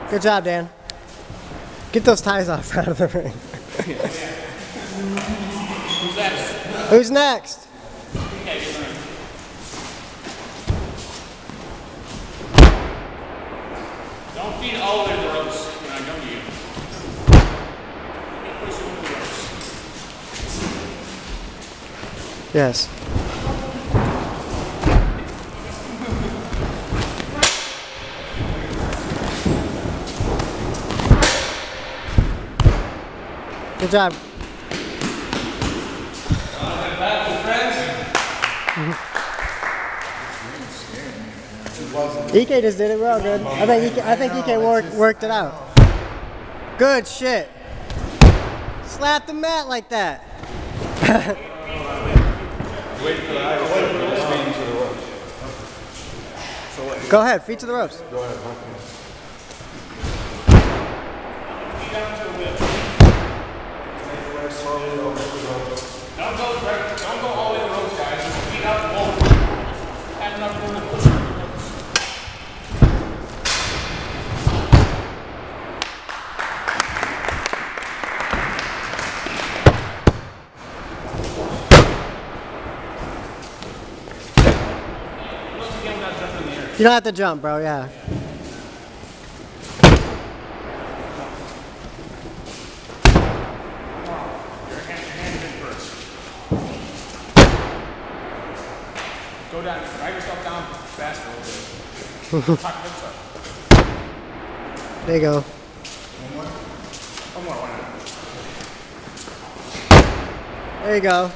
Good job, Dan. Get those ties off out of the ring. Who's next? Who's next? Okay, get ready. Don't feed all the way to the ropes when I come to you. Get pushing over the ropes. Yes. Good job. EK just did it real good. I think EK worked it out. Good shit. Slap the mat like that. Wait for the feet to the ropes. Go ahead, feet to the ropes. Go ahead. Don't go all the way to the ropes, guys. Just feet out the wall. Have enough room to push over the ropes. Once again, without jumping in the air. You don't have to jump, bro, yeah. Your hands in first. Go down, drive yourself down fast a little bit. Tuck your hips up. There you go. One more, why not? There you go.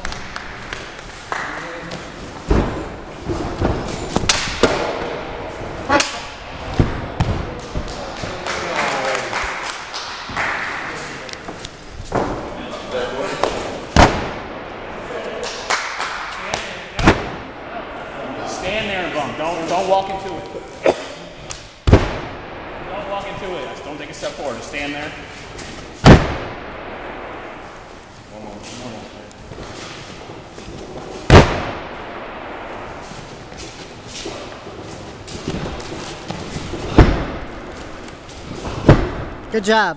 Stand there and bump. Don't walk into it. Don't walk into it. Just don't take a step forward. Just stand there. Good job.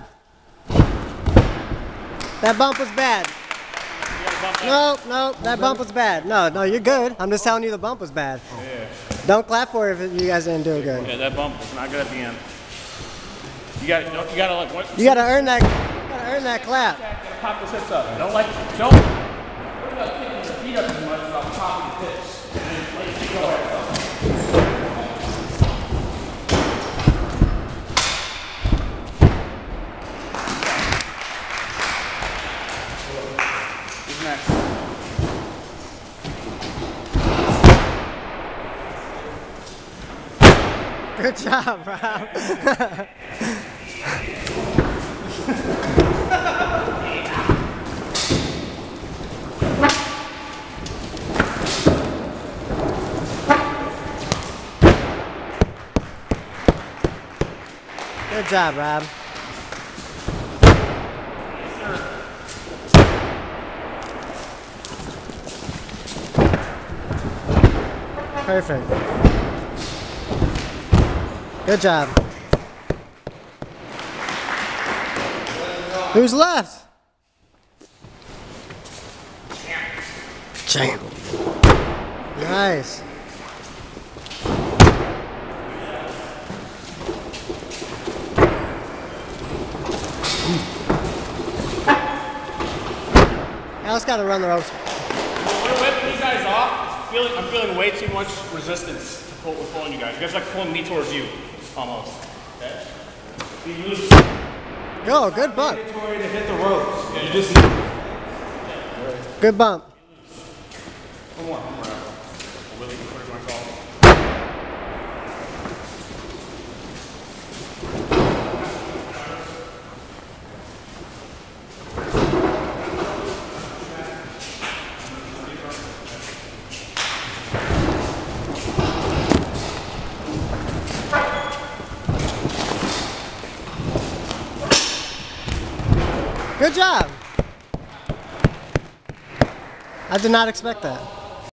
That bump was bad. Nope, that bump was bad. No, you're good. I'm just telling you the bump was bad. Yeah. Don't clap for it if you guys didn't do it good. Yeah, that bump was not good at the end. You gotta like what? You gotta earn that clap. Pop those hips up. Don't worry about kicking your feet up as much as off the top of your hips. And then let your feet go ahead. Who's next? Good job, Rob. Good job, Rob. Perfect. Good job. Who's left? Champ. Nice. Alex got to run the ropes. We're whipping you guys off. I'm feeling way too much resistance with pulling you guys. You guys are like pulling me towards you, almost. Okay? Be loose. Go, good bump. Mandatory to hit the ropes. Yeah, You just Good bump. One more. Willie, what do you want to call it? Good job. I did not expect that.